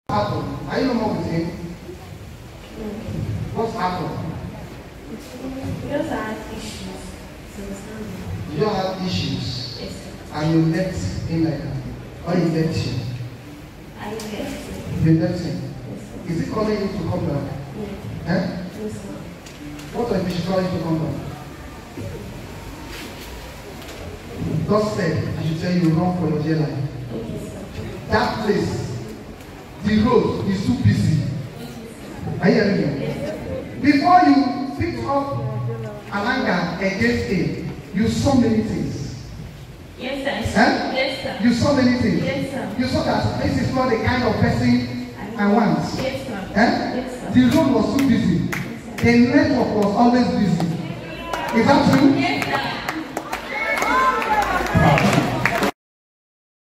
happened? Are you no more with him? What's happened? We also had issues. You don't have issues? Yes, sir. And you left him like that? Or he left you? I left him. You left him? Yes, sir. Is he calling you to come back? Yeah. Eh? Yes, sir. What if he should call you to come back? God said, I should tell you, run for your dear life. Okay, sir. That place, the road is too busy. Are you hearing me? Yes, sir. Before you picked up an anger against him, you saw many things. Yes, sir. Eh? Yes, sir. You saw many things. Yes, sir. You saw that this is not the kind of person I want. Yes, sir. Eh? Yes, sir. The road was too busy. The network was always busy. Is that true? Yes,